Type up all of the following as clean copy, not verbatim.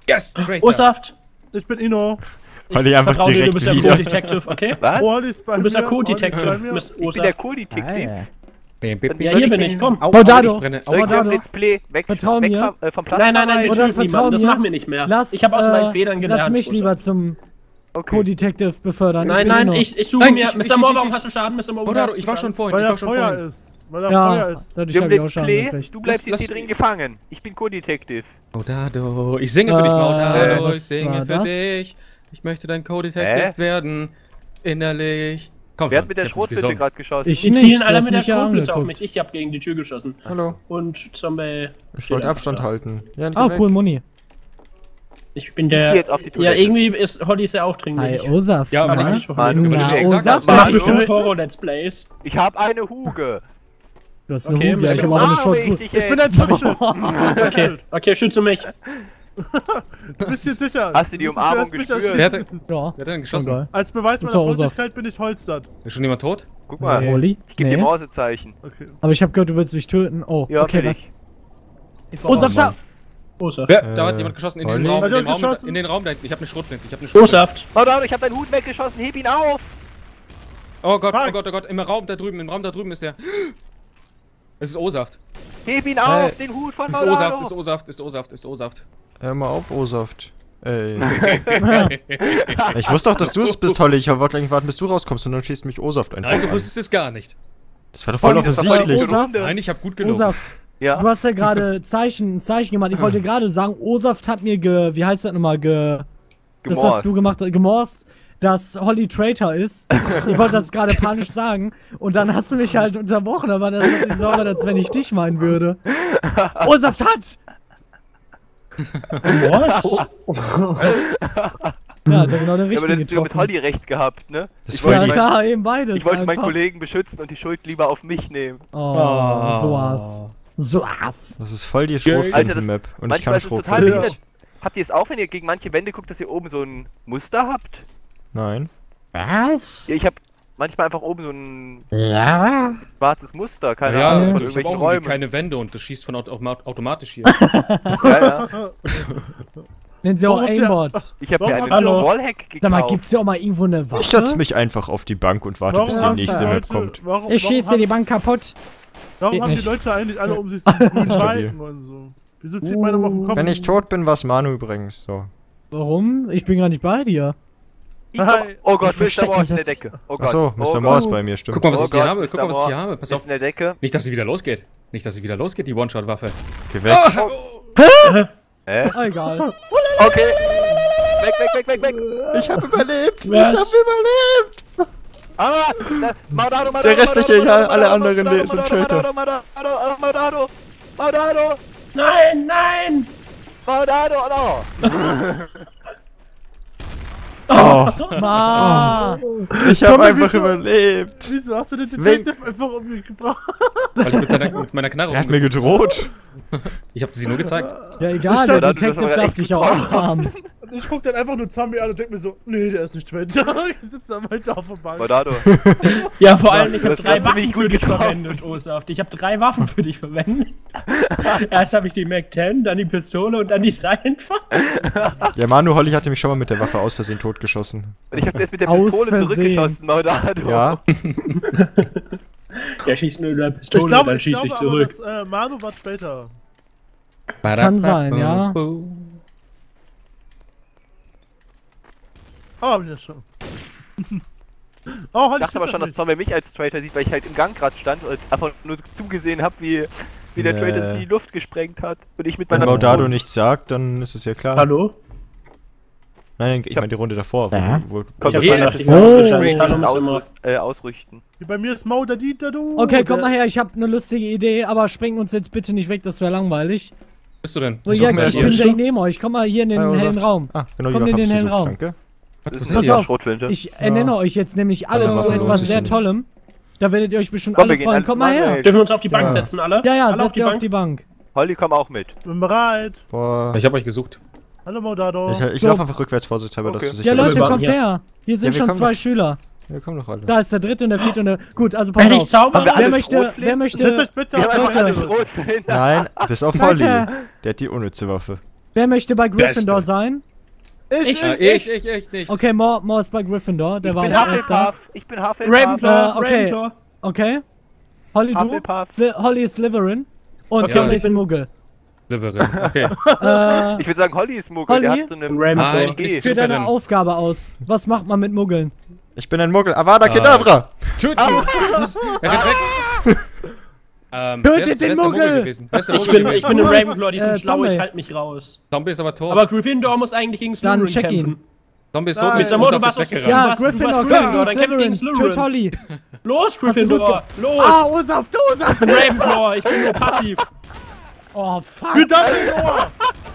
Yes, Traitor. O-Saft. Ich bin Ino. Holly einfach vertraue dir, direkt du bist der wieder. Co-Detective, okay? Was? Oh, Holly ist bei Du bist der mir, Holly Co-Detective. ist bei Du mir. bist Ich bin O-Saft. der Co-Detective. Ja, hier bin ich, komm. Au, Modado. ich brenne. Soll ich dir Modado. im Let's Play weg Vertrau mir. vom Platz Nein, wir verweisen? Oder töten vertrau niemanden, das mir. machen wir nicht mehr. Lass, Ich habe aus meinen Fehlern gelernt. Lass mich O-Saft. lieber zum Okay. Co-Detective befördern. Nein, Ich bin nein, Ino. ich suche Nein, mir. ich- Mr. Moore, warum ich- hast du Schaden? Mr. Moore, Modado, hast du ich war Schaden? schon vorhin. Weil Ich da war schon Feuer vorhin. ist. Weil da Ja, Feuer ist. dadurch Wir haben hab ich auch Let's Schaden Play, gekriegt. du bleibst Lass- jetzt hier drin gefangen. Ich bin Co-Detective. Modado, ich singe für dich, Modado, was ich singe war für das? dich. Ich möchte dein Co-Detective werden. Innerlich. Komm Wer schon, hat mit der ich hab Schrotflinte gesungen. gerade geschossen? Ich Die nicht, zielen du alle hast mit der mich ja Schrotflinte auf angeguckt. mich. Ich habe gegen die Tür geschossen. Hallo. Und Zombie. Ich wollte Abstand halten. Ja, Ah, cool, Moni. Ich bin Ich der. geh jetzt auf die Ja, Toilette. irgendwie ist Holly sehr aufdringlich. Hi, Osaf. Ja, aber Mach nicht ich doch Manu, nicht. wenn du Na, mir exakt Osaf, Du machst Manu, bestimmt Horror-Let's Plays. ich habe eine Huge. Du hast eine Okay, Huge, ja, ich Mr. habe auch eine Umarme ich Shotgun. dich Ich bin jetzt. ein Schutzschild. Okay, okay, schütze mich. Du bist dir sicher. Hast du die bist Umarmung erst mich gespürt? Wer erschießen. hat, Ja, wer hat denn geschossen? geil. Als Beweis Das meiner war Osaf. Freundlichkeit bin ich Holstad. Ist schon jemand tot? Guck mal, Nee. Holly? ich gebe dir Nee. Mausezeichen. Okay. Aber ich habe gehört, du willst mich töten. Oh, Ja, okay, will was? ich. Osaf da! O-Saft. Wer? Da hat jemand geschossen in diesem Holly? Raum, Hat jemand geschossen? in den Raum da hinten. Ich hab eine Schrotflinte, ich hab eine Schrotflinte. O-Saft. Modado, ich habe deinen Hut weggeschossen, heb ihn auf. Oh Gott, Fuck. oh Gott, oh Gott, im Raum da drüben ist der. Es ist O-Saft. Heb ihn auf, den Hut von Ist O-Saft, ist Modado. O-Saft, ist O-Saft, ist O-Saft. Hör mal auf, O-Saft. Ey. Ich wusste auch, dass du es bist, Holly. Ich wollte eigentlich warten, bis du rauskommst und dann schießt mich O-Saft einfach Nein, du an. wusstest es gar nicht. Das war doch voll Holly, das war voll offensichtlich. die Runde. Nein, ich hab gut gelogen. Osaf, Ja. du hast ja gerade ein Zeichen gemacht. Ich wollte gerade sagen, Osaf hat mir wie heißt das nochmal, das hast du gemacht, gemorst, dass Holly Traitor ist. Ich wollte das gerade panisch sagen und dann hast du mich halt unterbrochen, aber das hat sich so angehört, als wenn ich dich meinen würde. Osaf hat! Was? Ja, das ist genau der Ja, aber richtige dann hättest du ja mit getroffen. Holly recht gehabt, ne? Das ist Ich voll Ja wollte die... klar, eben beides. Ich wollte meinen einfach. Kollegen beschützen und die Schuld lieber auf mich nehmen. Oh, sowas. Sowas. Das ist voll die Alter, das, Schrotflinten-Map. Und ich manchmal kann ist es total Schrotflinten. behindert. Habt ihr es auch, wenn ihr gegen manche Wände guckt, dass ihr oben so ein Muster habt? Nein. Was? Ja, ich hab manchmal einfach oben so ein Ja. schwarzes Muster, keine Ja, Ahnung, von ich hab irgendwelchen auch irgendwie Räumen. keine Wände und das schießt von automatisch hier. Ja, ja. Nennen sie auch Warum habt ihr- Aimbot. Ich hab mir einen Hallo. Wallhack gekauft. Sag mal, gibt's hier auch mal irgendwo eine Waffe? Ich setze mich einfach auf die Bank und warte, bis die haben nächste die Map Leute- kommt. Warum, Ich schieße die Bank kaputt. warum Geht haben die nicht. Leute eigentlich alle um sich so grün Balken und so? Wieso zieht meiner auf den Kopf? Wenn ich tot bin, war's Manu übrigens. So. Warum? Ich bin gar nicht bei dir. Oh Gott, Ich Mr. versteck Moore mich ist in der jetzt. Decke. Oh Gott. Achso, oh Mr. Moore ist Gott. bei mir, stimmt. Guck mal, was Oh ich hier Gott, habe, Mr. guck mal, was ich hier Moore habe. Pass ist auf. in der Decke. Nicht, dass sie wieder losgeht. Nicht, dass sie wieder losgeht, die One-Shot-Waffe. Geh weg. Hä? Oh, egal. Okay. Weg. Ich hab überlebt. Was? überlebt. Ah, Modado. Der restliche, ja, alle anderen sind Traitor. Modado. Nein, nein! Oh, Ma! ich hab einfach überlebt. Wieso hast du den Detective einfach umgebracht? Weil ich mit meiner Knarre Er hat mir gedroht. Ich hab sie nur gezeigt. Ja, egal, stand der da, du bist Detective aber darf echt dich gut auch drauf. haben. Und ich guck dann einfach nur Zombie an und denk mir so, nee, der ist nicht Traitor. Ich sitze da weiter auf der Bank. Modado. Ja, vor allem, ich habe Das 3 hast du Waffen nicht für gut dich getroffen. verwendet, O-Saft. Ich habe 3 Waffen für dich verwendet. Erst habe ich die Mac-10, dann die Pistole und dann die Science. Ja, Manu Holly hatte mich schon mal mit der Waffe aus Versehen totgeschossen. Und ich hab dir jetzt mit der Aus Pistole Versehen. zurückgeschossen, Modado. Ja, Der schießt nur mit der Pistole, Ich glaube, dann schieße ich aber, zurück. dass Manu war später. Kann sein, ja. Oh, hab ich das schon. Oh, Ich dachte aber schon, dass Zombie mich als Traitor sieht, weil ich halt im Gang gerade stand und einfach nur zugesehen habe, wie der Nee. Traitor die Luft gesprengt hat. Und ich mit wenn meiner Maudado Pistole. nichts sagt, dann ist es ja klar. Hallo? Nein, ich meine die Runde davor. Ja. Kommt Ja, auf meine das ist Pistole ausgeschaltet. das Hallo, ausrichten. Bei mir ist Mau der Dieter, du. Okay, komm mal her, ich habe eine lustige Idee, aber sprengt uns jetzt bitte nicht weg, das wäre langweilig. Wo bist du denn? So, Was ja, ist ich denn bin hier? direkt neben euch, komm mal hier in den Ja, hellen sagt- Raum. Ah, genau, Kommt die in Waffe den hab ich hellen gesucht, Raum. danke. Was Das ist ist Pass ja auf, Schrotflinte. Ich ernenne euch jetzt nämlich alle Ja, zu aber etwas lohnt sehr sich nicht. Tollem. Da werdet ihr euch bestimmt Komm, alle wir gehen freuen. alle Komm mal zusammen, her. ey. Dürfen wir uns auf die Bank Ja. setzen, alle? Ja, alle setzt ihr auf die Bank. Holly, komm auch mit. Bin bereit. Boah. Ich hab euch gesucht. Hallo Maudado. Ich So. laufe einfach rückwärts vorsichtshalber, dass Okay. du sicher Ja, Leute, Rüber, kommt hier. her. Hier sind Ja, wir schon kommen 2 doch. Schüler. Ja, komm doch alle. Da ist der 3. und der 4. und der... Gut, also pass Wenn ich auf. zauber, Haben wir Wer alle möchte... Schrotflinten? Wer Setzt möchte... euch bitte Wir haben auf einfach alle Leute. Schrotflinten. Nein, bis auf Leute. Holly. Der hat die unnütze Waffe. Wer möchte bei Gryffindor Beste. sein? Ich nicht. Okay, Mo ist bei Gryffindor. Der Ich war bin als erster. Hufflepuff. Ich bin Hufflepuff. Ravenclaw, okay. Ravenclaw. Okay. Holly, du? Hufflepuff. Holly ist Slytherin. Und Okay, Tommy ich ist bin- Muggel. Slytherin. Okay. Äh, Ich würde sagen, Holly ist Muggel. Der Holly? hat so eine Ravenclaw. AMG. führ deine Slytherin. Aufgabe aus. Was macht man mit Muggeln? Ich bin ein Muggel. Avada Kedavra! Tschüss. Er rennt weg. Tötet den Muggel! Ich bin ein Ravenclaw, die sind schlau, Zombie. ich halte mich raus. Zombie ist aber tot. Aber Gryffindor muss eigentlich gegen Dann Slytherin check ihn. kämpfen. Zombie ist Nein. tot. Mr. Mo, du Olaf warst ist aus- weggerannt. Ja, du warst Gryffindor, Gryffindor, dann kämpf gegen Slytherin. Slytherin. Töt Holly. Los, Gryffindor, los! Osaf, Osaf! Ravenclaw, ich bin nur passiv. Oh, fuck. Für Dumbledore!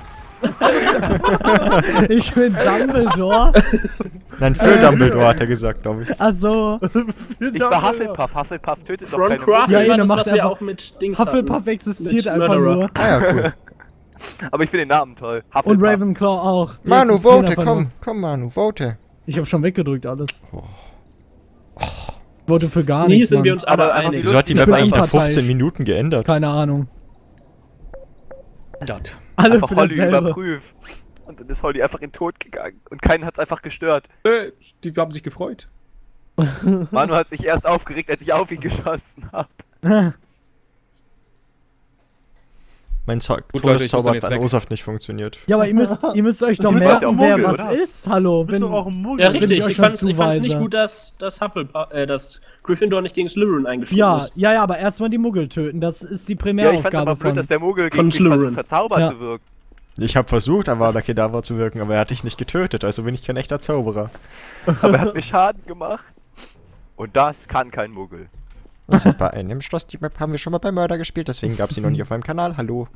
Ich bin Dumbledore. Nein, für Dumbledore hat er gesagt, glaube ich. Also, Ich war Hufflepuff. Hufflepuff tötet doch Ron keine Craft Ja, Muggel. war ihr das, macht was wir einfach- auch mit Dings Hufflepuff hatten. existiert Mit einfach Murderer. nur. Ah ja, cool. Aber ich finde den Namen toll. Hufflepuff. Und Ravenclaw auch. Die Manu, existieren vote, einfach komm. nur. Komm, Manu, vote. Ich hab schon weggedrückt alles. Vote für gar Nie nichts, sind wir Mann. uns alle Aber einfach einig. Wieso hat die Ich Map bin eigentlich nach unparteiisch. 15 Minuten geändert? Keine Ahnung. Dort. Alle Einfach für Holly dasselbe. überprüft. Und dann ist Holly einfach in den Tod gegangen. Und keinen hat's einfach gestört. Die haben sich gefreut. Manu hat sich erst aufgeregt, als ich auf ihn geschossen habe. Mein Leute, ich muss Todeszauber dann hat jetzt bei weg. Osaf nicht funktioniert. Ja, aber ihr müsst euch doch Du bist merken, ja auch wer Muggel, was oder? ist. Hallo, Bist wenn, du auch ein Muggel? Ja, Bin richtig. ich euch Ich schon fand's nicht zuweise. gut, dass Gryffindor nicht gegen Slytherin eingeschoben ja, ist. ja, aber erstmal die Muggel töten. Das ist die Ja, ich fand's Primäraufgabe aber blöd, von. dass der Muggel von gegen mich Slytherin. versucht, verzaubert Ja. zu wirken. Ich habe versucht, Avada Kedavra zu wirken, aber er hat dich nicht getötet, also bin ich kein echter Zauberer. Aber er hat mir Schaden gemacht. Und das kann kein Muggel. Also bei einem Schloss, die Map haben wir schon mal bei Mörder gespielt, deswegen gab es sie noch nicht auf meinem Kanal. Hallo.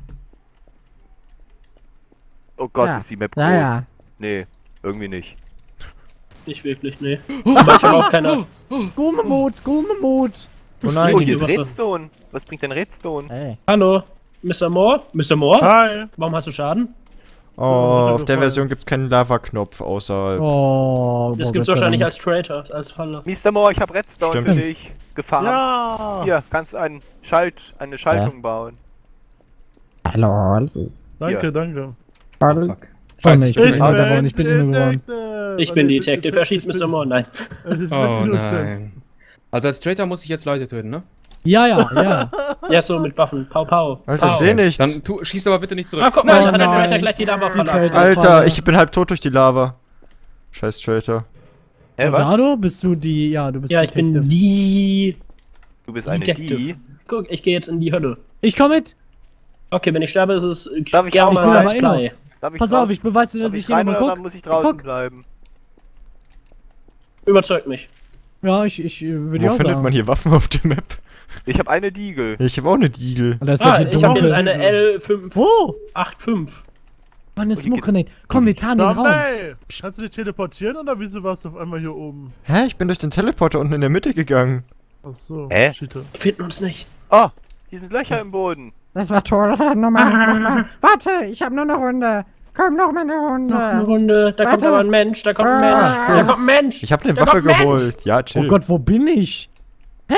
Oh Gott, Ja. ist die Map groß. Ja, ja. Nee, irgendwie nicht. Nicht wirklich, nee. Aber ich habe auch keine. Gummemut, Gummemut. Oh nein, Oh, hier ist was da- Redstone. Was bringt denn Redstone? Ey. Hallo, Mr. Moore? Mr. Moore? Hi! Warum hast du Schaden? oh, auf der gefallen. Version gibt es keinen Lava-Knopf, außer... Oh, Das boah, gibt's Gott sei wahrscheinlich Dank. als Traitor, als Falle. Mr. Moore, ich hab Redstone Stimmt. für dich gefarmt. Ja! Hier, kannst eine Schaltung bauen. Hallo. Danke, danke. Hallo. Fuck. Oh, nee, ich bin Ich Inter geworden, ich bin Inter geworden. Ich bin die Detective, er schießt Mr. Moore. Nein. Ich bin Oh innocent. nein. Also als Traitor muss ich jetzt Leute töten, ne? Ja, ja, ja. Ja, so mit Waffen. Pau, pau. Alter, ich Pau. seh nichts. Dann schieß aber bitte nicht zurück. Ah, guck mal, Oh hat der nein. Traitor gleich die Lava Die verlassen. Traitor. Alter, ich bin halb tot durch die Lava. Scheiß Traitor. Hä, was? Dado, bist du die, ja, du bist Ja, ich Detective. bin die. Du bist eine Detective. Die. Guck, ich gehe jetzt in die Hölle. Ich komm mit. Okay, wenn ich sterbe, ist es Darf ich gerne auch mal mal? Let's Play. Darf ich Pass draußen- auf, ich beweise dir, dass darf ich ich hier rein nochmal oder guck. muss ich draußen Guck. bleiben? Überzeugt mich. Ja, ich würde Wo auch findet sagen. man hier Waffen auf der Map? Ich habe eine Diegel. Ich habe auch eine Diegel. Und da ist Ah, halt die ich habe jetzt Dunkel. eine L585. Wo? Mann, ist Oh, hier Smoke Grenade. Komm, wir tarnen den Raum. Dabei! Kannst du dich teleportieren oder wieso warst du auf einmal hier oben? Hä? Ich bin durch den Teleporter unten in der Mitte gegangen. Ach so, Hä? Cheater. Wir finden uns nicht. Oh, hier sind Löcher im Boden. Das war toll. Nochmal. Warte, ich habe nur eine Runde. Komm, noch mal eine Runde. Noch eine Runde. Da kommt Warte. aber ein Mensch. Da kommt ein Mensch. Ah. Da kommt ein Mensch. Ich habe eine Da Waffe kommt ein Mensch. geholt. Ja, chill. Oh Gott, wo bin ich? Hä?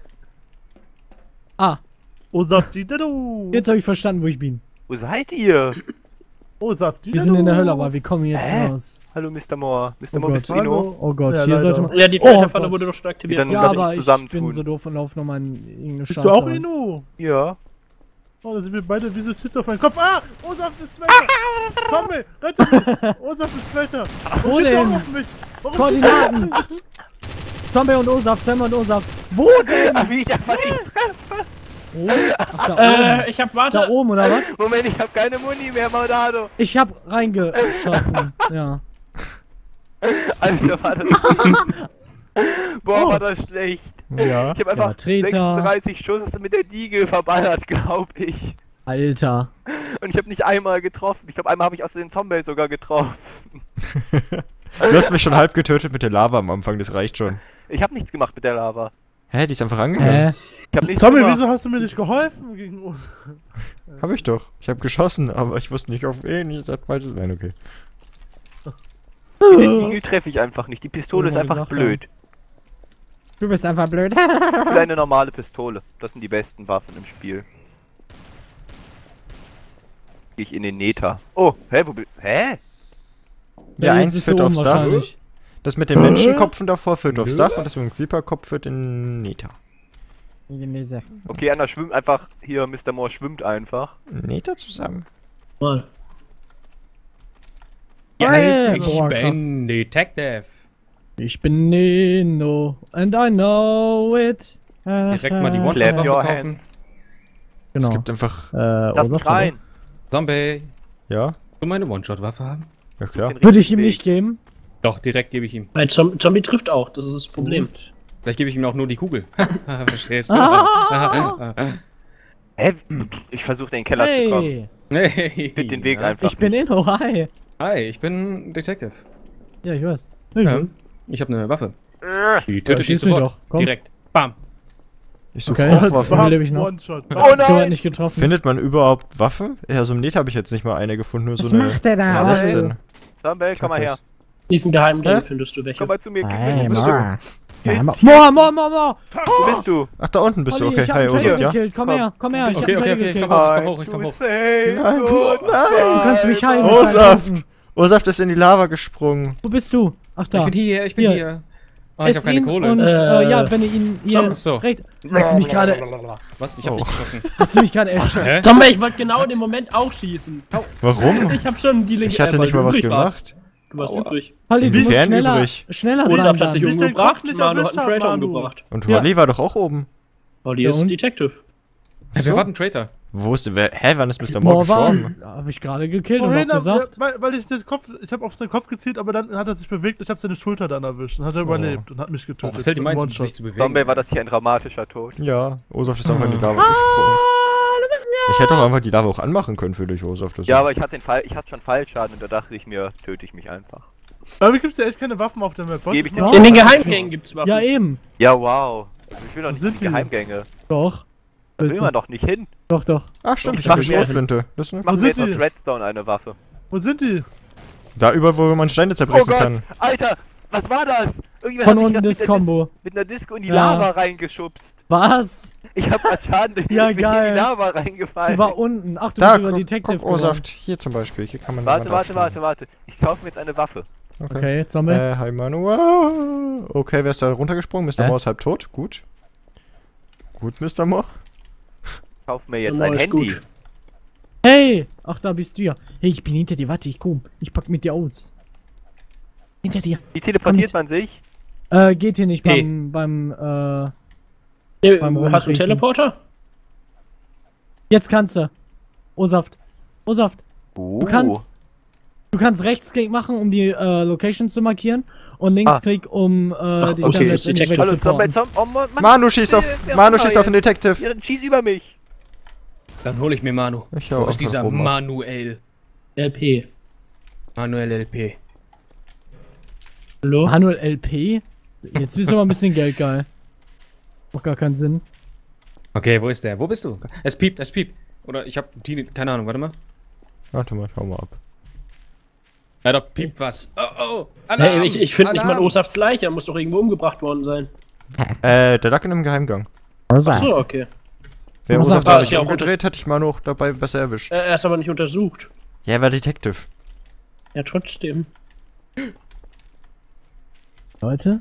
Ah, Oh, Safti, du! jetzt habe ich verstanden, wo ich bin. Wo seid ihr? Oh, Safti, Wir sind in der Hölle, aber wir kommen jetzt Hä? raus. Hallo Mr. Moore. Mr. Oh Moore, bist du Inno? Hallo. Oh Gott, Ja, hier leider. sollte man... Ja, die Oh Traitor-Falle Gott. wurde doch schon aktiviert. Dann Ja, lass uns aber ich zusammentun. bin so doof und laufe nochmal in irgendeine Bist Straße. du auch rein. Inu? Ja. Oh, da sind wir beide wie so Zits auf meinen Kopf. Ah! Oh, Saft ist Zweiter! Zombie, rette mich! Oh, Saft ist Zweiter! Wo Oh, schießt denn? auch auf mich! Warum Koordinaten! Zombie und Osaf, Zombie und Osaf. Wo denn? Ach, wie ich einfach nicht treffe. Oh, ach, da oben. Ich hab Da Warte. oben, oder was? Moment, ich habe keine Muni mehr, Maudado. Ich hab reingeschossen. Ja. Alter, war das schlecht. Boah, Oh. war das schlecht. Ja. Ich habe einfach Treter. 36 Schuss mit der Diegel verballert, glaub ich. Alter. Und ich habe nicht einmal getroffen. Ich glaube, einmal habe ich aus den Zombie sogar getroffen. Du hast mich schon halb getötet mit der Lava am Anfang, das reicht schon. Ich habe nichts gemacht mit der Lava. Hä, die ist einfach angegangen. Hä? Ich habe nichts Zombie, gemacht. wieso hast du mir nicht geholfen gegen uns? Hab ich doch. Ich habe geschossen, aber ich wusste nicht auf wen. Ich sagte falsches. Nein, okay. Mit der Diegel treffe ich einfach nicht. Die Pistole ist Ja, einfach gesagt, blöd. Du bist einfach blöd. Ich will eine normale Pistole. Das sind die besten Waffen im Spiel. gehe ich in den Nether. Oh, hä, wo bin hä? Ja, jetzt eins ist führt so aufs Dach. unwahrscheinlich. Das mit den Menschenkopfen davor führt aufs Dach und das mit dem Creeper-Kopf führt in Nether. Okay, Anna schwimmt einfach. Hier, Mr. Moore schwimmt einfach. Nether zusammen. Mal. Ja, Hey, ich boah, bin Detective. Ich bin Nino and I know it. Direkt mal die One-Shot Clap Waffe your kaufen. hands. Genau. Es gibt einfach. Lass mich rein. Zombie, Ja? willst du meine One-Shot-Waffe haben? Ja, klar. Würde ich ihm nicht geben. Doch, direkt gebe ich ihm. Ein Zombie trifft auch, das ist das Problem. Vielleicht gebe ich ihm auch nur die Kugel. Verstehst du? Hä? Ich versuche in den Keller zu kommen. Hey, Hey. Ich finde den Weg einfach. ich bin Inno, hi. Hi, ich bin Detective. Ja, ich weiß. Ja, ich habe eine Waffe. Die Ja, tötet dich schieß mich sofort. doch, komm. Direkt. Bam. Ich suche Okay. auch Waffen. Bam. lebe ich noch. One-Shot. Oh Du hat nein! nicht getroffen. Findet man überhaupt Waffen? Ja, so im Net habe ich jetzt nicht mal eine gefunden, nur Was so eine. macht der da? Ja, 16. Samuel, komm mal her. Diesen geheimen Game Hä? findest du welche. Komm mal zu mir. Hey, Wo bist du? Moa. Hier, Moa. Wo bist du? Ach, da unten bist du, Olli, okay. ich hab Hi, einen Olli, Trader ja? gekillt. Komm Komm. her, komm her. Ich hab Okay, einen okay, Trader okay, gekillt. komm hoch, ich komm Du hoch. safe. Nein, Good. Du kannst mich heilen. Oh, Ursaft! Ursaft ist in die Lava gesprungen. Wo bist du? Ach da. Ich bin hier, ich bin Hier. hier. Oh, ich Ess hab keine ihn Kohle. Und, ja, wenn ihr ihn hier Ach so. recht... Hast du mich gerade... Was? Ich hab nicht geschossen. Hast du mich gerade erschreckt? Hä? Zombie, ich wollte genau in dem Moment auch schießen. Warum? Ich hab schon die linke Ich hatte weil nicht du mal was übrig warst. gemacht. Du warst Aua. übrig. Holly, du musst Inwiefern schneller, übrig? schneller sein. Ursaft hat sich dann. umgebracht, nicht Manu hat erwischt einen Traitor haben, Manu. umgebracht. Und Ja. Holly war doch auch oben. Olli Ja, ist und? Detective. Wir warten Traitor. Wo ist wer? Hä, wann ist Mr. Moore gestorben? Hab ich gerade gekillt und Wohin? noch gesagt. Weil ich den Kopf, ich habe auf seinen Kopf gezielt, aber dann hat er sich bewegt. Ich habe seine Schulter dann erwischt und hat er überlebt und hat mich getötet. Was hält die meinst, One-Shot. sich zu bewegen? Zombie, war das hier ein dramatischer Tod? Ja, Ursaft ist einfach in die Lava gesprungen. Ich hätte doch einfach die Lava auch anmachen können für dich, Ursaft. Ja, aber ich hatte schon Fallschaden und da dachte ich mir, töte ich mich einfach. Aber gibt's ja echt keine Waffen auf der Map. Gebe ich dir Ja. In den Geheimgängen gibt's Waffen. Ja, eben. Ja, wow. Ich will doch Wo nicht in sind die die? Geheimgänge. Doch. Da will Willst man du? doch nicht hin. Doch, doch. Ach stimmt, ich Mach habe eine mir- Schrotflinte. Das ist eine Machen wir sind jetzt aus die? Redstone eine Waffe. Wo sind die? Da überall, wo man Steine Oh zerbrechen Gott, kann. Alter, was war das? Irgendjemand Von hat mich unten grad das Combo. mit einer Disco in die Ja. Lava reingeschubst. Was? Ich hab grad Schaden durch Ja, bin in geil. die Lava Du reingefallen. war unten. Ach, du Da, bist über guck, Detective guck Ursaft. Hier zum Beispiel. Hier kann man Warte, mal warte, draufschlagen. warte. Ich kaufe mir jetzt eine Waffe. geworden. Okay, Zombie. Hi Manu. Okay, wer ist da runtergesprungen? Mr. Hä? Moore ist halb tot. Gut. Gut, Mr. Moore. Ich kaufe mir jetzt Genau, ein ist Handy. gut. Hey! Ach, da bist du ja. Hey, ich bin hinter dir. Warte, ich komm. Ich pack mit dir aus. Hinter dir. Wie teleportiert man sich? Geht hier nicht Hey. beim Hast du einen Rumkriechen. Teleporter? Jetzt kannst du. Ursaft. Ursaft. Du Du kannst Rechtsklick machen, um die Location zu markieren und Linksklick, um dich okay. dann letztendlich Detective. Hallo, Zombie, wegzuporten. Oh Mann, Manu schießt auf, wer Manu auch schießt immer auf den jetzt. Detective. Ja, dann schieß über mich. Dann hole ich mir Manu. Ich hau Wo einfach ist dieser oben ab. Manuel? LP. Manuel LP. Hallo? Manuel LP? Jetzt bist du aber ein bisschen Geld geil. Macht gar keinen Sinn. Okay, wo ist der? Wo bist du? Es piept, es piept. Oder ich hab die, keine Ahnung, warte mal. Warte mal, hau mal ab. Ja, da piept was. Oh, oh. Alarm, Hey, ich finde nicht mal Alarm. Osafts Leiche, er muss doch irgendwo umgebracht worden sein. Der lag in einem Geheimgang. Achso, okay. Wer Ursaft Ursaft war hat es sich ja auch umgedreht, hätte ich Manu auch dabei besser erwischt. Er ist aber nicht untersucht. Ja, er war Detective. Ja, trotzdem. Leute?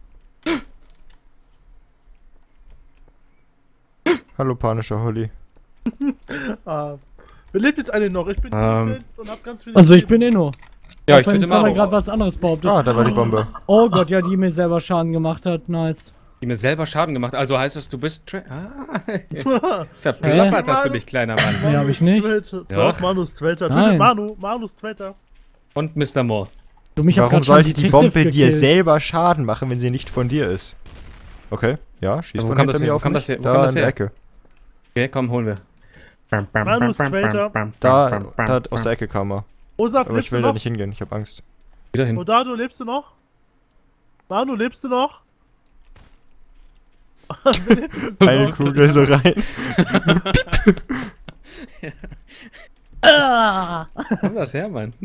Hallo, panischer Holly. Ah. Wer lebt jetzt eine noch? Ich bin Innocent und hab ganz viele. Also ich bin Inno. Ja, ich Wenn töte Zombie Manu. gerade was anderes behauptet. Ah, da war die Bombe. Oh Gott, ja, die mir selber Schaden gemacht hat. Nice. Die mir selber Schaden gemacht. Also heißt das, du bist verplappert hast du dich, kleiner Mann. Nee, hab ich nicht. Ja. Doch, Manus Traitor. Nein. Manus Traitor. Und Mr. Moore. Du, mich hab Warum grad schon sollte die Detective Bombe dir gekillt. selber Schaden machen, wenn sie nicht von dir ist? Okay, ja, schieß Wo von kam hinter das mir her? Wo auf kam mich. das her? Wo Da kam das in der her? Ecke. Okay, komm, holen wir. Manus Traitor. Da aus der Ecke kam er. Osaf, Aber ich lebst will du da noch? nicht hingehen, ich hab Angst. Wieder hin. Odado, lebst du noch? Manu, lebst du noch? Eine Kugel so rein. Wo kommt das her, Mann?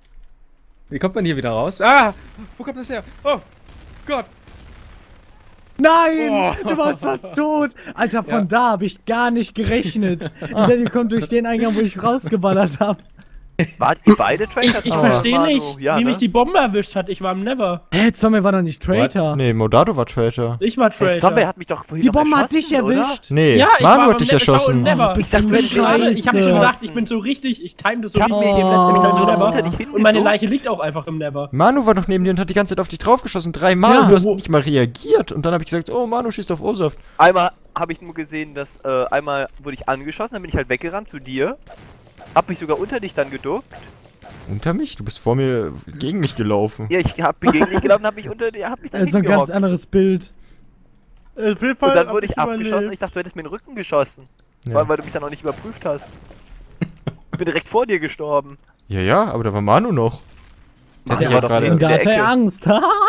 Wie kommt man hier wieder raus? Ah! Wo kommt das her? Oh! Gott! Nein! Du warst fast tot! Alter, von da habe ich gar nicht gerechnet. Ich dachte, ihr kommt durch den Eingang, wo ich rausgeballert habe. Wart ihr beide Traitor? Ich verstehe nicht, Ja, wie ne? mich die Bombe erwischt hat. Ich war im Never. Hä, Zombie war doch nicht Traitor. Nee, Modado war Traitor. Ich war Hey, Traitor. Zombie hat mich doch vorhin Die noch Bombe hat dich erschossen, oder? erwischt. Nee, Ja, ich Manu war hat dich im Never. erschossen. Never. Ich dachte, du hättest Ich habe schon geschossen. gesagt, ich bin so richtig, ich time das so Ich hab richtig. mir im hab mich dann so so Never. unter dich Und meine hingeduckt. Leiche liegt auch einfach im Never. Manu war doch neben dir und hat die ganze Zeit auf dich draufgeschossen. 3-mal Ja, und du hast wo- nicht mal reagiert. Und dann habe ich gesagt, oh, Manu schießt auf Ursaft. Einmal habe ich nur gesehen, dass einmal wurde ich angeschossen, dann bin ich halt weggerannt zu dir. Hab mich sogar unter dich dann geduckt. Unter mich? Du bist vor mir gegen mich gelaufen. Ja, ich bin gegen dich gelaufen, hab mich unter dir, hab mich dann Das ist ein ganz hingehockt. anderes Bild. Auf jeden Fall Und dann hab wurde ich abgeschossen. überlebt. Ich dachte, du hättest mir in den Rücken geschossen. Ja. Weil du mich dann auch nicht überprüft hast. Ich bin direkt vor dir gestorben. Ja, aber da war Manu noch. Ach, Ja, war doch gerade- in Da der hatte er Ecke. Angst.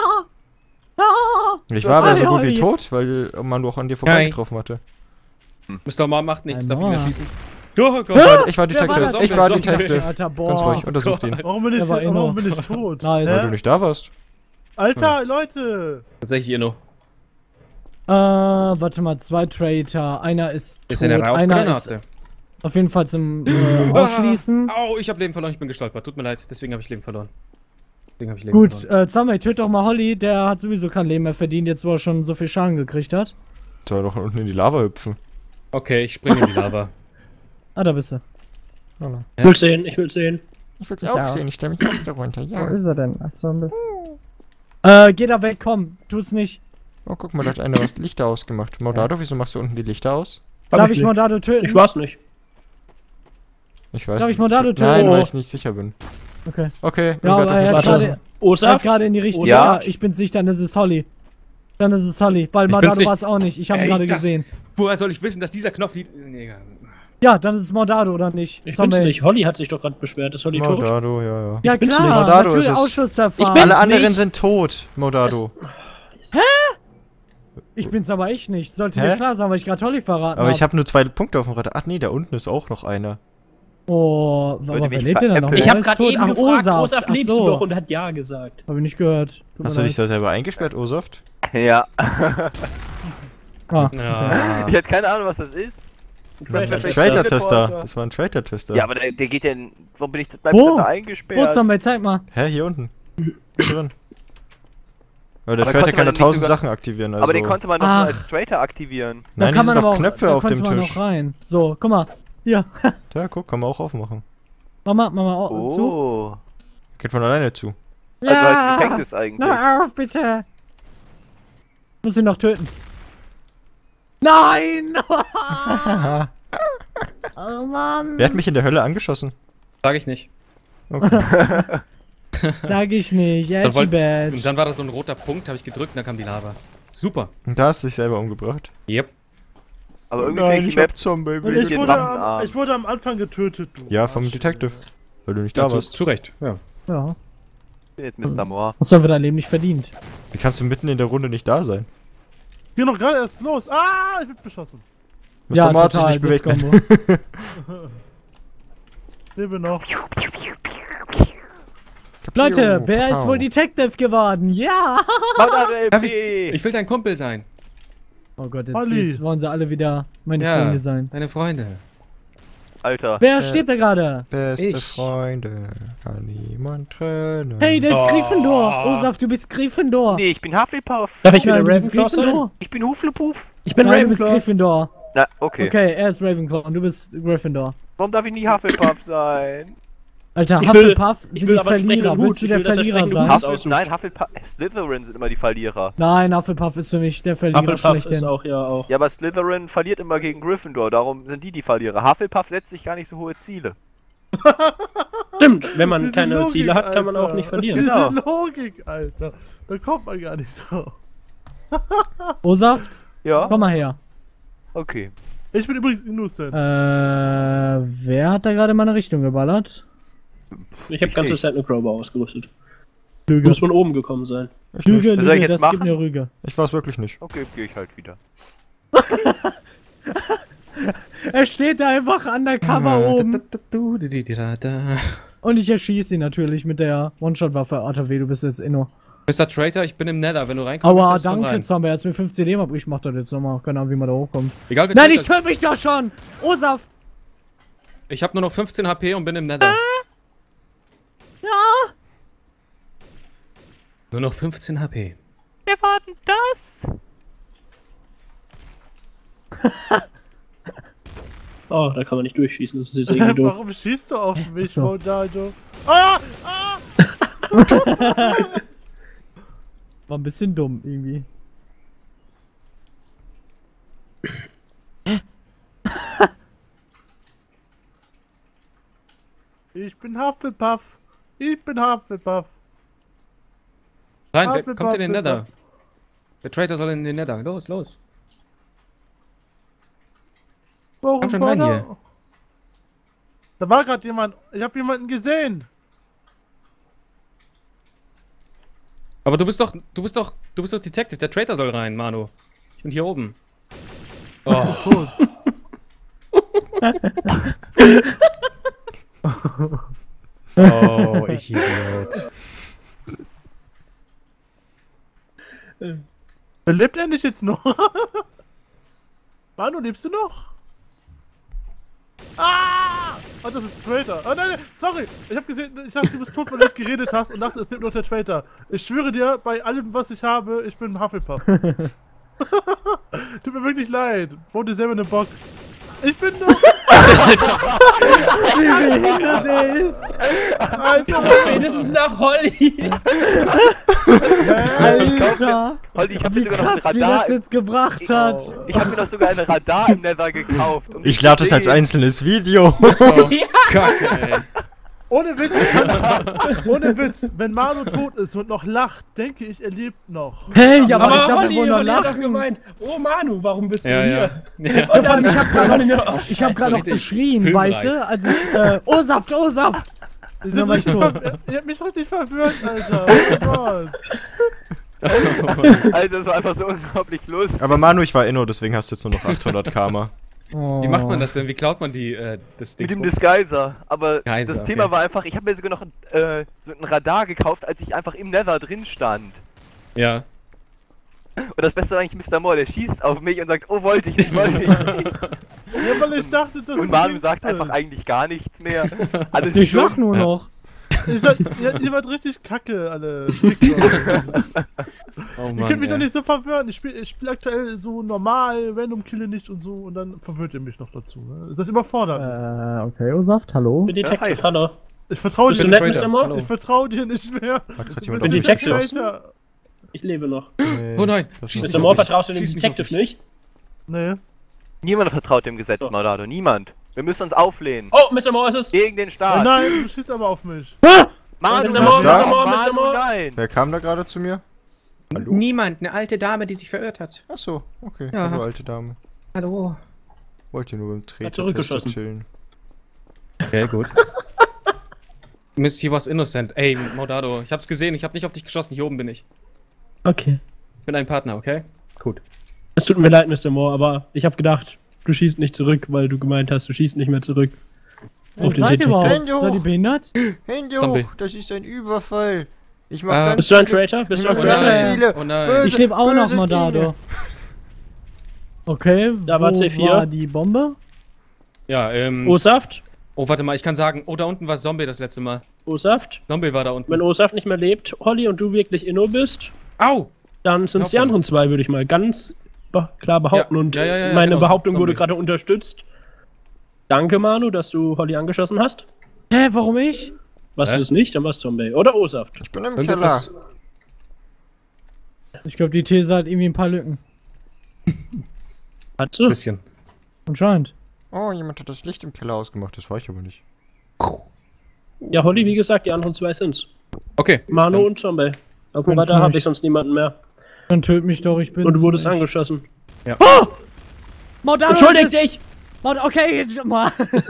Ich Du war hast aber so alle gut wie Olli. tot, weil Manu auch an dir vorbeigetroffen hatte. Mr. Mom macht nichts, darf ich Einmal. mehr schießen? Oh Gott. Ich war Wer war Detective. das? Ich war Zombie. Detective. Alter, Ganz boah. ruhig, untersucht ihn. Warum bin ich, Der war warum bin ich tot? Nice. Weil du nicht da warst. Alter, Leute! Tatsächlich Inno. Warte mal, 2 Traitor. Einer ist tot. Ist eine Einer ist Rauchgranate. auf jeden Fall zum Ausschließen. Au, ich habe Leben verloren, ich bin gestolpert. Tut mir leid, deswegen habe ich Leben verloren. Deswegen habe ich Leben Gut, verloren. Zombie, töt doch mal Holly. Der hat sowieso kein Leben mehr verdient, jetzt wo er schon so viel Schaden gekriegt hat. Soll doch unten in die Lava hüpfen. Okay, ich springe in die Lava. Ah, da bist du. Ich will sehen, ich will sehen. Ich will's auch sehen, ich stelle mich auch darunter, ist er denn? Zombie. Geh da weg, komm. Tu's nicht. Oh, guck mal, da hat einer was Lichter ausgemacht. Modado, wieso machst du unten die Lichter aus? Darf ich nicht. Modado töten? Ich war's nicht. Ich weiß Darf ich nicht. Modado töten? Nein, weil Oh. ich nicht sicher bin. Okay. Okay, Ja, aber er hat Warte. gerade Osaf? in die richtige... Ja. Ja, ich bin's nicht, dann ist es Holly. Dann ist es Holly, weil Ich bin's Modado nicht. war es auch nicht. Ich habe ihn gerade gesehen. Woher soll ich wissen, dass dieser Knopf liegt? Nee, egal. Ja, dann ist es Modado, oder nicht? Ich bin's nicht. Holly hat sich doch gerade beschwert. Ist Holly tot? Modado, ja. Ja, Ich bin's klar, nicht. Modado natürlich ist es. Ausschussverfahren. Ich bin's Alle anderen nicht. sind tot, Modado. Ich bin's aber echt nicht. Sollte Hä? mir klar sein, weil ich gerade Holly verraten Aber ich hab. habe nur 2 Punkte auf dem Radar. Ach nee, da unten ist auch noch einer. Oh, Würde aber mich wer lebt denn da noch? veräppeln. Ich Wer habe ist gerade tot? eben Ach, gefragt, Osaf. Osaf, Ach lebst so. du noch? Und er hat ja gesagt. Hab ich nicht gehört. Tut mir Hast du dich leid. da selber eingesperrt, Ursaft? Ja. Ah, Ja. Ich hätte keine Ahnung, was das ist. Das wär vielleicht Traitor-Tester. Teleporter. Das war ein Traitor-Tester. Ja, aber der geht ja. Warum bin ich da Wo? eingesperrt? Wo, Zombie, zeig mal. Hä, hier unten. Hier drin. Aber der Aber Traitor konnte kann man da nicht 1000 sogar- Sachen aktivieren. Also. Aber den konnte man doch Ach. nur als Traitor aktivieren. Nein, hier sind aber noch auch- Knöpfe da auf dem konnte man Tisch. noch rein. So, guck mal. Hier. Da, guck, kann man auch aufmachen. Mama zu. Oh. Geht von alleine zu. Also halt Gefängnis eigentlich. Na, auf, bitte. Muss ihn noch töten. Nein! Oh Mann. Wer hat mich in der Hölle angeschossen? Sag ich nicht. Okay. Sag ich nicht. Dann Edgy wollt- Badge. Und dann war da so ein roter Punkt, habe ich gedrückt und dann kam die Lava. Super. Und da hast du dich selber umgebracht. Yep. Aber irgendwie finde ich die Map. Zombie. Und bisschen waffenarm. ich wurde am Anfang getötet, du. Ja, vom Arsch. Detective. Weil du nicht da warst. Zu Recht. Ja. Ja. Ich bin jetzt Mr. Moore. Das haben wir dein Leben nicht verdient. Wie kannst du mitten in der Runde nicht da sein? Geh noch gerade erst los. Ah, ich bin beschossen. Mr. Moore hat sich nicht das bewegt. Combo. Lebe noch. Leute, wer ist wohl Detective geworden? Ja! Darf LP! Ich will dein Kumpel sein. Oh Gott, Olli. jetzt wollen sie alle wieder meine Ja. Freunde sein. Deine Freunde. Alter. Wer steht da gerade? Beste Ich. Freunde kann niemand trennen. Hey, der ist Oh. Gryffindor! Osaf, du bist Gryffindor! Nee, ich bin Hufflepuff. Darf ich wieder Nein, du bist Ravenclaw sein? Gryffindor! Ich bin Hufflepuff. Ich bin Nein, du bist Ravenclaw. Gryffindor. Na, okay. Okay, er ist Ravenclaw und du bist Gryffindor. Warum darf ich nicht Hufflepuff sein? Alter, Ich will- Hufflepuff ich sind will die aber einen Verlierer. sprechenden Willst du Hut. der Ich will, dass er Verlierer sprechende sein? Hut ist. Nein, Hufflepuff. Slytherin sind immer die Verlierer. Nein, Hufflepuff ist für mich der Verlierer Hufflepuff schlechthin. ist auch, ja, auch. Ja, aber Slytherin verliert immer gegen Gryffindor, darum sind die Verlierer. Hufflepuff setzt sich gar nicht so hohe Ziele. Stimmt, wenn man Diese keine Logik, Ziele hat, kann man Alter. auch nicht verlieren. Genau. Diese Logik, Alter. Da kommt man gar nicht drauf. Osaft, Ja? komm mal her. Okay. Ich bin übrigens innocent. Wer hat da gerade in meine Richtung geballert? Ich habe Ich ganze nicht. Zeit eine Crowbar ausgerüstet. Lüge. Muss von oben gekommen sein. Ich, Lüge, nicht. Was soll ich Lüge, jetzt das gibt machen? eine Rüge. Ich war's wirklich nicht. Okay, gehe ich halt wieder. Er steht da einfach undercover oben. Und ich erschieße ihn natürlich mit der One-Shot-Waffe. ATW, du bist jetzt Inno. Mr. Traitor, ich bin im Nether, wenn du reinkommst. Aua, danke, Zombie. Er hat mir 15 Leben ab. Ich mach das jetzt nochmal. Keine Ahnung, wie man da hochkommt. Egal, Nein, ich töte mich doch schon! Osaf! Ich hab nur noch 15 HP und bin im Nether. Ja! Nur noch 15 HP. Wer war denn das? Oh, da kann man nicht durchschießen, das ist jetzt irgendwie doof. Warum schießt du auf mich, So. Modado? Ah! Ah! War ein bisschen dumm, irgendwie. Ich bin Hufflepuff. Ich bin Hufflepuff. Rein, wer Hufflepuff, kommt in den Nether? Hufflepuff. Der Traitor soll in den Nether. Los, los. Warum Komm schon war rein da? hier. Da war gerade jemand. Ich habe jemanden gesehen. Aber du bist doch Detective. Der Traitor soll rein, Manu. Ich bin hier oben. Oh. Oh, ich Idiot. Lebt er nicht jetzt noch? Manu, lebst du noch? Ah! Oh, das ist ein Traitor. Oh nein, nein, sorry. Ich hab gesehen, ich dachte, du bist tot, weil du nicht geredet hast und dachte, es lebt noch der Traitor. Ich schwöre dir, bei allem, was ich habe, ich bin Hufflepuff. Tut mir wirklich leid. Bau dir selber eine Box. Ich bin nur... Wie behindert der ist! Alter! Wenigstens nach Holly! Alter! Holly, ich hab mir Wie sogar noch ein krass, wie Radar. das jetzt gebracht hat! Ich hab mir noch sogar ein Radar im Nether gekauft. Um Ich dich lade zu das als sehen. einzelnes Video. Oh, Kacke, ey. Ohne Witz, ohne Witz, wenn Manu tot ist und noch lacht, denke ich, er lebt noch. Hey, ja, aber ich Aber darf Holly, wohl noch Holly hat doch lachen! gemeint, oh Manu, warum bist du Ja, hier? ja. Ja. Und dann, Ich hab grad Holly nur, oh, Ich hab gerade noch richtig geschrien, filmreif. weißt du, als ich, O-Saft, O-Saft! Ihr Dann war ich tot. ihr habt mich richtig verwirrt, Alter. Oh Gott. Alter, das war einfach so unglaublich lustig. Aber Manu, ich war Inno, deswegen hast du jetzt nur noch 800 Karma. Wie macht man das denn? Wie klaut man die, das Ding? Mit dem Disguiser. Aber Disguiser, das Thema okay. war einfach, ich habe mir sogar noch so ein Radar gekauft, als ich einfach im Nether drin stand. Ja. Und das Beste war eigentlich Mr. Moore, der schießt auf mich und sagt, oh, wollte ich nicht, wollte ich nicht. Ja, weil ich dachte, das Und Manu sagt einfach eigentlich gar nichts mehr. Alles Ich lach schon. nur Ja. noch. Ihr wart richtig kacke, alle. Oh Ihr Mann, könnt mich doch ey. nicht so verwirren. Ich spiel aktuell so normal, random kille nicht und so und dann verwirrt ihr mich noch dazu. Ne? Das überfordert. Okay, O-Saft, hallo? bin Detective, Ja, hi. hallo. Ich vertraue Bist dir du bin nett, Traitor. Mr. Moore? Hallo. Ich vertraue dir nicht mehr. Hat grad Du jemand bist bin ein Detective. Traitor. Ich lebe noch. Nee, Oh nein, das schieß ist nicht Mr. auf Moore, mich. vertraust du dem Schieß nicht Detective auf mich. nicht? Nee. Niemand vertraut dem Gesetz, Maudado. Niemand. Wir müssen uns auflehnen. Oh, Mr. Moore ist es! Gegen den Oh Staat. nein, du schießt aber auf mich. Manu, Mr. Moore, Mr. Moore, Manu, Mr. Moore. nein. Wer kam da gerade zu mir? Hallo? Niemand, eine alte Dame, die sich verirrt hat. Ach so, okay. Ja. Hallo, alte Dame. Hallo. Wollt ihr nur beim Treter zurückgeschossen. chillen? Okay, gut. Miss, he was innocent. Ey, Maudado, ich hab's gesehen, ich hab nicht auf dich geschossen, hier oben bin ich. Okay. Ich bin ein Partner, okay? Gut. Es tut mir leid, Mr. Moore, aber ich hab gedacht, du schießt nicht zurück, weil du gemeint hast, du schießt nicht mehr zurück. Wo Auf den seid ihr Detective. überhaupt? Hände Seid ihr hoch! behindert? Hände Zombie. hoch! Das ist ein Überfall! Ich mach Ah. ganz Bist du ein viele- Traitor? Bist du Ich ein mach Oh ganz Traitor? nein. viele Oh nein. böse, Ich lebe auch noch böse mal da, Dinge. du. Okay, Da wo war C4. war die Bombe? Ja, O-Saft? oh, warte mal, ich kann sagen, oh, da unten war Zombie das letzte Mal. O-Saft? Zombie war da unten. Wenn O-Saft nicht mehr lebt, Holly, und du wirklich Inno bist, Au! dann sind es die Hoppla. anderen zwei, würde ich mal ganz klar behaupten. Ja, Und ja, meine genau, Behauptung Zombie. wurde gerade unterstützt. Danke, Manu, dass du Holly angeschossen hast. Hä, warum ich? Warst Hä? du das nicht, dann warst Zombie. Oder O-Saft. Ich bin im Irgendetwas- Keller. Ich glaube, die These hat irgendwie ein paar Lücken. Hast du? Bisschen. Anscheinend. Oh, jemand hat das Licht im Keller ausgemacht, das war ich aber nicht. Ja, Holly, wie gesagt, die anderen zwei sind's. Okay. Manu dann- und Zombie. Auf dem Ganz Radar habe ruhig. ich sonst niemanden mehr. Dann töt mich doch, ich bin. Und du wurdest angeschossen. Maudado, Entschuldig dich! Okay, jetzt mal.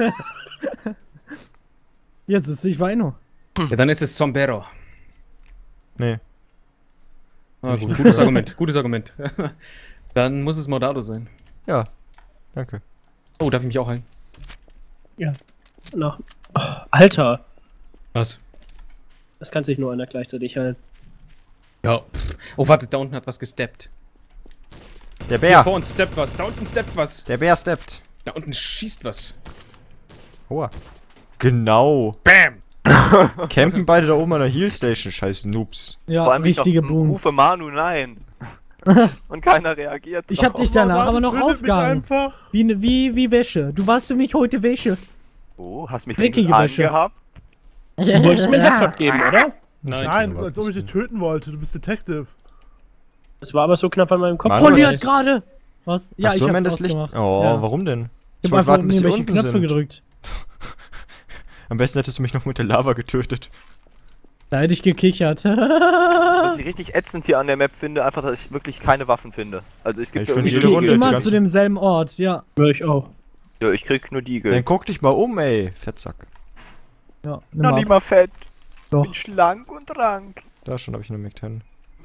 Jetzt ist ich war Inno. Ja, dann ist es Zombero. Nee. Ah, gut, gutes Argument, gutes Argument. Dann muss es Maudado sein. Ja. Danke. Oh, darf ich mich auch heilen? Ja. Nach. Oh, Alter! Was? Das kann sich nur einer gleichzeitig heilen. Ja. Pff. Oh, warte, da unten hat was gesteppt. Der Hier Bär. vor uns steppt was. Da unten steppt was. Der Bär steppt. Da unten schießt was. Aua. Genau. Bam! Campen beide da oben an der Heal Station, scheiß Noobs. Ja, Vor allem ich richtige noch Booms. rufe Manu, nein. Und keiner reagiert Ich hab dich danach aber noch tötet mich aufgehangen. einfach. Wie Wäsche. Du warst für mich heute Wäsche. Oh, hast mich Dreckige wenigstens Wäsche. angehabt? Du wolltest mir einen Headshot geben, oder? Nein, als ob ich dich töten wollte. Du bist Detective. Das war aber so knapp an meinem Kopf. Mann, Polly was- hat gerade. Was? Ja, Hast ich du hab's am das Licht? ausgemacht. Oh, Ja. warum denn? Ich hab wollte einfach warten, bis sie irgendwelche unten Knöpfe sind. gedrückt. Am besten hättest du mich noch mit der Lava getötet. Da hätte ich gekichert. Was ich richtig ätzend hier an der Map finde, einfach, dass ich wirklich keine Waffen finde. Also es gibt Ich finde Ich jede gehe Runde ist die immer ganze- zu demselben Ort, ja. Ja, ich auch. Ja, ich krieg nur Diegel. Dann guck dich mal um, ey, Fettsack. Ja, Noch nimm nicht ab. mal fett. Doch. Bin schlank und rank. Da schon habe ich eine Mac-10.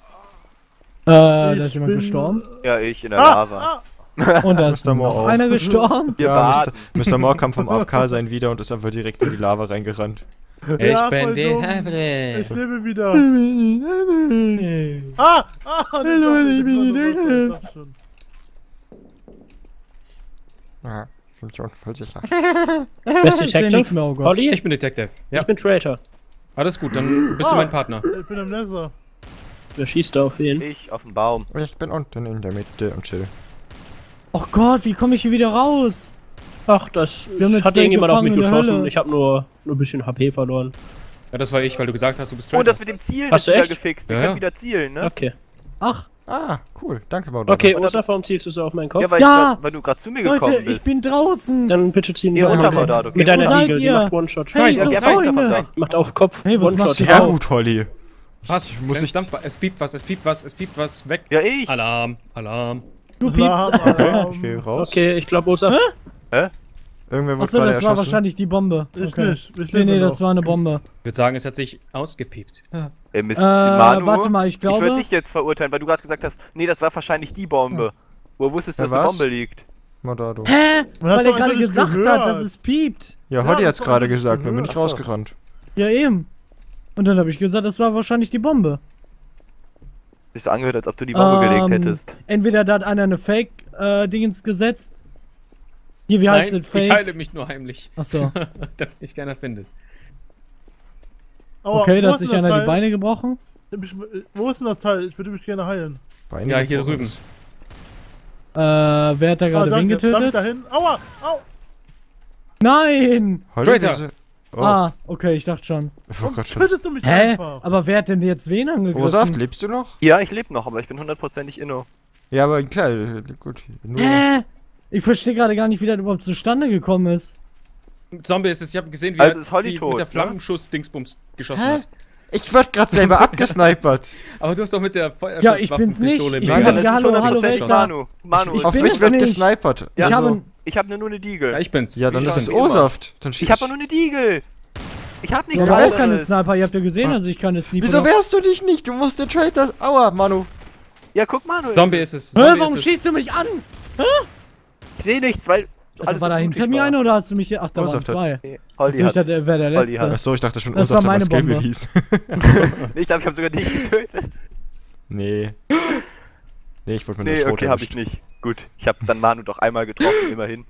Da ist jemand gestorben. Ja, ich in der Lava. Und da ist Mr. Moore noch auch. einer gestorben. Wir Ja, baden. Mr. Moore kam vom AFK sein wieder und ist einfach direkt in die Lava reingerannt. Ich Ja, bin voll die dumm. Hebre. Ich lebe wieder. Ah! Nee, Leute, ich das bin war nur die was, ich dachte schon. Ja, ich fühle mich auch voll sicher. Best Ich seh nichts Detective? mehr, oh Gott. Polly? Ich bin Detective. Ja, Ich bin Traitor. alles gut, dann bist du mein Partner. Ich bin im Nether. Wer schießt da auf wen? Ich auf den Baum. Ich bin unten in der Mitte und chill. Oh Gott, wie komme ich hier wieder raus? Ach, das Wir haben jetzt hat wen irgendjemand auf mich gefangen in der geschossen. Hölle. Ich habe nur ein bisschen HP verloren. Ja, das war ich, weil du gesagt hast, du bist Oh, und Traitor. das mit dem Zielen Hast ist du wieder echt? gefixt. Wir Ja, können ja. wieder zielen, ne? Okay. Ach, Ah, cool. Danke, Maudana. Okay, Und dann- Ursa, warum zielst du so auf meinen Kopf? Ja, weil, Ja! weil du gerade zu mir gekommen Leute, ich bist. bin draußen. Dann bitte ziehen Hier wir runter, mal Maudado. mit deiner Wo seid Diegel, die ihr? macht One-Shot. Hey, Ja, so geh weg davon Freunde. da. Macht auf Kopf, Hey, was machst du Sehr da? gut, Holly. Was? muss Kein ich- Stampfer. Es piept was, es piept was, es piept was. Weg. Ja, ich. Alarm, Alarm. Du piepst. Okay, ich gehe raus. Okay, ich glaube, Ursa. Irgendwer wurde Achso, gerade das war erschossen. wahrscheinlich die Bombe. Ich Okay. nicht. Ich Nee, lebe nee, noch. das war eine Bombe. Ich würde sagen, es hat sich ausgepiept. Mist, Manu, warte mal, ich ich würde glaube. dich jetzt verurteilen, weil du gerade gesagt hast, nee, das war wahrscheinlich die Bombe. Wo wusstest du, Wer dass eine war's? Bombe liegt? Maudado. Hä? Man hat's Weil er doch gerade einfach nicht gesagt gehört. hat, dass es piept. Ja, Ja, Holly das hat's war gerade eigentlich gesagt, dann bin ich Ach so. rausgerannt. Ja, eben. Und dann habe ich gesagt, das war wahrscheinlich die Bombe. Sich so angehört, als ob du die Bombe gelegt hättest. Entweder da hat einer eine Fake-Dingens gesetzt. Hier, wie heißt Nein, das? Fake? ich heile mich nur heimlich. Achso. Damit mich keiner findet. Aua, Okay, wo da hat ist sich denn das einer die Teil? Beine gebrochen. Wo ist denn das Teil? Ich würde mich gerne heilen. Beine Ja, hier gebrochen. drüben. Wer hat da gerade wen Darf ich getötet? dahin? Aua! Au! Nein! Holly, Traitor. diese... Oh, Ah, okay, ich dachte schon. ich wollte gerade schon... Tötest du mich Hä? einfach? Aber wer hat denn jetzt wen angegriffen? Rosaft, lebst du noch? Ja, ich lebe noch, aber ich bin 100%ig inno. Ja, aber klar, gut. Nur... Hä? Ich verstehe gerade gar nicht, wie das überhaupt zustande gekommen ist. Zombie ist es, ich habe gesehen, wie Also er ist Holly die tot, mit der ne? Flammenschuss-Dingsbums geschossen Hä? hat. Ich werd grad selber abgesnipert. Aber du hast doch mit der Ja, ich bin's nicht. Feuerschusswaffenpistole Ich im bin- Dann Regal. ist es hallo, hallo, 100% wer ist da? Manu. Manu, Ich Auf bin mich es wird nicht. gesnipert. Ja, Ich Also- habe ich habe nur eine Diegel. Ja, ich bin's. Ja, dann Wie ist es schon immer. Ursaft. Dann Ich habe nur eine Diegel. Ich habe nichts Ich habe auch keine anderes. Sniper, ihr habt ja gesehen, dass ich keine Sniper Wieso habe. wärst du dich nicht? Du musst den Traitor... Aua, Manu. Ja, guck Manu. Zombie ist es. Hä, Zombie warum ist es. schießt du mich an? Ich sehe nichts, weil Also alles war da so hinter blutig mir war. einer oder hast du mich... Ach, da waren Ursaft hat- zwei. Nee, Achso, Holly ich dachte, hat. er wäre der Holly hat- Letzte. Achso, ich dachte schon, Das Ursaft war hat meine mal Skill Bombe. bewiesen. Nee, ich glaube, ich habe sogar dich getötet. Nee. Nee, ich wollte mir Nee, nur okay, habe ich nicht. Gut, ich habe dann Manu doch einmal getroffen, immerhin.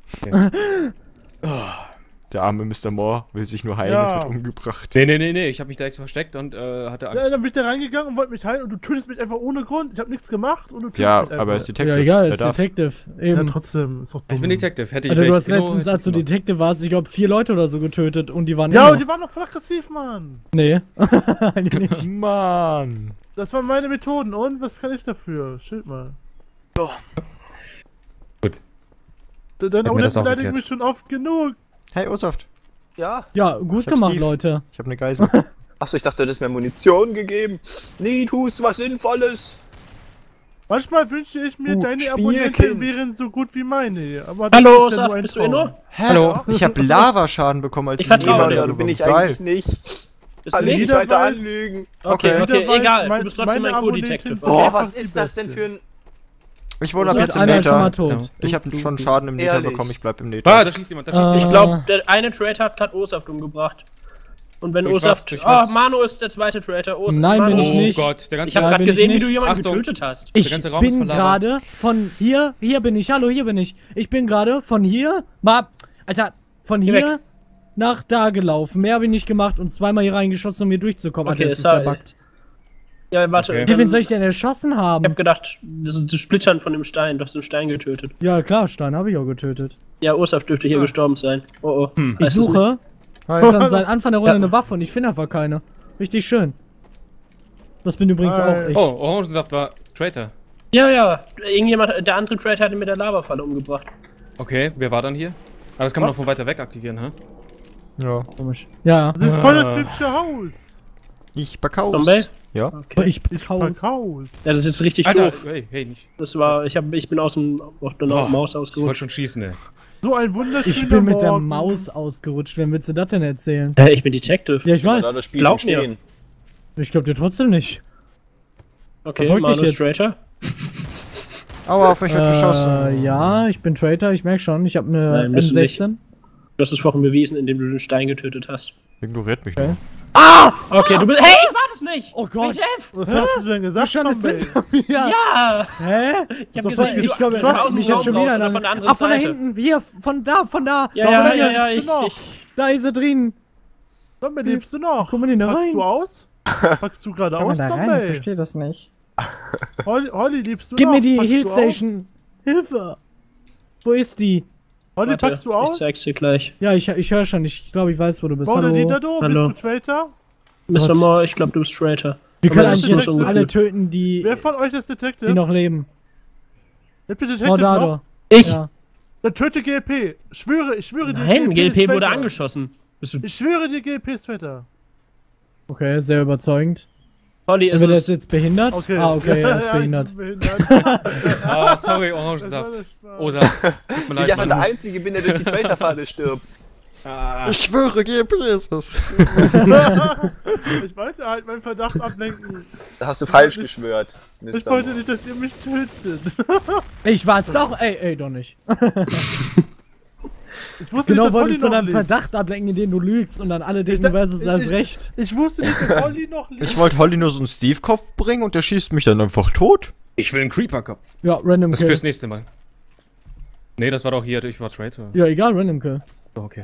Der arme Mr. Moore will sich nur heilen Ja. und wird umgebracht. Nee, ich habe mich da extra versteckt und hatte Ja, Angst. dann bin ich da reingegangen und wollte mich heilen und du tötest mich einfach ohne Grund. Ich habe nichts gemacht und du tötest Ja, mich einfach. aber er ist Detective. Ja, egal, er ist darf. Detective. Ja, Eben. trotzdem, ist doch dumm. Ich bin Detective. Hätte ich Alter, du welche hast Inno, letztens, hätte als du ich noch. Detective warst, ich glaube 4 Leute oder so getötet und die waren Ja, immer- und die waren doch voll aggressiv, Mann. Nee. Eigentlich nicht. Mann. Das waren meine Methoden und was kann ich dafür? Schild mal. So. Gut. Deine Hätten wir das Abonnenten auch beleidigen geklärt. mich schon oft genug. Hey, Ursaft. Ja. Ja, gut Ich hab gemacht, Steve. Leute. Ich habe eine Geisel. Achso, ich dachte, du hättest mir Munition gegeben. Nee, tust was Sinnvolles. Manchmal wünschte ich mir, Du deine Spielkind. Abonnenten wären so gut wie meine. Aber das Hallo, ist ja Ursa, nur ein bist du Traum. Inno? Hä? Hallo. Ich habe Lavaschaden bekommen, als Ich vertraue Niederlande dir. Ja, du bin ich Geil. eigentlich nicht. Bist Kann du ich nicht? nicht Jeder weiter weiß- anlügen. Okay, Jeder okay, weiß, egal. mein- Du bist trotzdem meine ein Co-Detective. Abonnenten- Boah, Ja, was das ist das denn Beste. für ein... Ich wohne ab Und jetzt im einer ist schon mal Nether. tot. Ich habe schon Schaden im Nether Ehrlich? bekommen, ich bleib im Ah, Nether. da schießt jemand, da schießt jemand. Ich glaube, der eine Traitor hat gerade Ursaft umgebracht. Und wenn Durch Osaf. was? Durch Oh, was? Manu ist der zweite Traitor. Nein, Manu bin ich Oh nicht. Gott, der ganze Ich habe Ja, gerade bin ich gesehen, wie nicht. du jemanden Achtung. getötet hast. Ich ganze Raum ist bin voll Lava. gerade von hier bin ich, hallo, hier bin ich. Ich bin gerade von hier, Alter, von Geh hier nach da gelaufen. Mehr habe ich nicht gemacht und zweimal hier reingeschossen, um hier durchzukommen. Okay, Alter, das ist sorry. verbuggt. Ja, warte. Okay. Ja, wen soll ich denn erschossen Ich haben? hab gedacht, das Splittern von dem Stein. Du hast den Stein getötet. Ja, klar, Stein habe ich auch getötet. Ja, Osaf dürfte hier gestorben sein. Oh oh. Ich Weißt du's suche Hi. dann seit Anfang der Runde Ja. eine Waffe und ich finde einfach keine. Richtig schön. Das bin übrigens Hi. auch ich. Oh, Orangensaft war Traitor. nicht? Ja, ja. Irgendjemand, der andere Traitor hat ihn mit der Lavafalle umgebracht. Okay, wer war dann hier? Aber das kann man doch von weiter weg aktivieren, hä? Ja. Komisch. Ja, Das ist voll das hübsche Haus. Ich back Zombie? Ja. aber Okay. ich Ich Haus. pack Haus. Ja, das ist jetzt richtig Alter, doof. hey, nicht. Das war, ich bin aus der Maus Ich wollte ausgerutscht. schon schießen, ey. So ein wunderschöner Ich bin mit der Morgen. Maus ausgerutscht. Wem willst du das denn erzählen? Ich bin Detective. Ja, ich Da weiß. das Spiel Glaub mir. stehen. Ich glaube dir trotzdem nicht. Okay, Verfolgt dich Manu ist jetzt. Traitor. Aua, auf mich hat geschossen. Ja, ich bin Traitor, ich merke schon. Ich habe eine Nein, bist du M16. Du hast es vorhin bewiesen, indem du den Stein getötet hast. Ignoriert mich Okay. nur. Okay, du bist. Hey, ich war das nicht! Oh Gott. BTF! Was hast du denn gesagt, Schon ist Zombie? hinter mir. Ja! Hä? Ich hab So, gesehen, wie ich du glaube, schon aus dem mich hat Raum schon raus wieder oder von der anderen von da Seite. hinten. Hier, von da. Ja, Doch, ja, da ja, ja, bist du noch. Da ist er drin. Zombie, lebst du noch? Komm mal denn da Packst rein? du aus? Packst du gerade Komm mal aus, da rein, ich Zombie? verstehe das nicht. Holly, lebst du Gib noch? mir die Packst Heal du Station. Hilfe. Wo ist die? aus? Holly, Warte, packst du ich aus? zeig's dir gleich. Ja, ich höre schon. Ich glaube, ich weiß, wo du bist. Border Hallo. Didado, Hallo. bist du Traitor? Mr. Gott. Moore, ich glaube, du bist Traitor. Wir Aber können das ist eigentlich uns jetzt alle ungefühl. töten, die Wer von euch ist Detective? noch leben. Habt ihr Detective Mordado. noch? Ich? Ja. Dann töte GLP. Ich schwöre dir. Nein, GLP ist wurde Traitor. angeschossen. Bist du. Ich schwöre dir, GLP ist Traitor. Okay, sehr überzeugend. Holly ist Wird er es. jetzt behindert? Okay. Ah, okay, er ist ich behindert. bin behindert. Ah, sorry, Das war Orangensaft. der Spaß. O-Saft. Tut mir Ich leid, einfach der Mann. Einzige bin, der durch die Traitor-Falle stirbt. Ah, Ich schwöre, GLP ist es. Ich wollte halt meinen Verdacht ablenken. Da hast du falsch geschwört, Ich Mr. wollte Moore. nicht, dass ihr mich tötet. Ich war's doch. Ey, doch nicht. Ich wusste Genau, nicht, dass Holly wolltest du noch deinen lebt. Verdacht ablenken, indem du lügst und dann alle denken, da- du wärst es erst ich- recht. Ich wusste nicht, dass Holly noch lebt. Ich wollte Holly nur so einen Steve-Kopf bringen und der schießt mich dann einfach tot. ich will einen Creeper-Kopf. Ja, Random Das Kill. fürs nächste Mal. Nee, das war doch hier, ich war Traitor. Ja, egal, Random Kill. Oh, okay.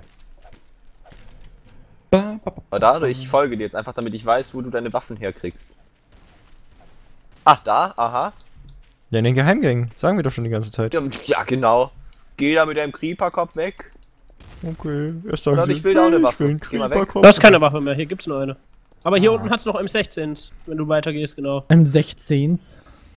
Aber dadurch, ich folge dir jetzt einfach, damit ich weiß, wo du deine Waffen herkriegst. Ach, da? Aha. Ja, in den Geheimgängen. Sagen wir doch schon die ganze Zeit. Ja, genau. Geh da mit deinem Creeper-Kopf weg. Okay, erst sagen Leute, sie, ich will da auch eine hey, Waffe. will einen Geh mal weg. Creeper-Kopf. Du hast keine Waffe mehr, hier gibt's nur eine. Aber hier unten hat's noch M16s, wenn du weitergehst, genau. M16s.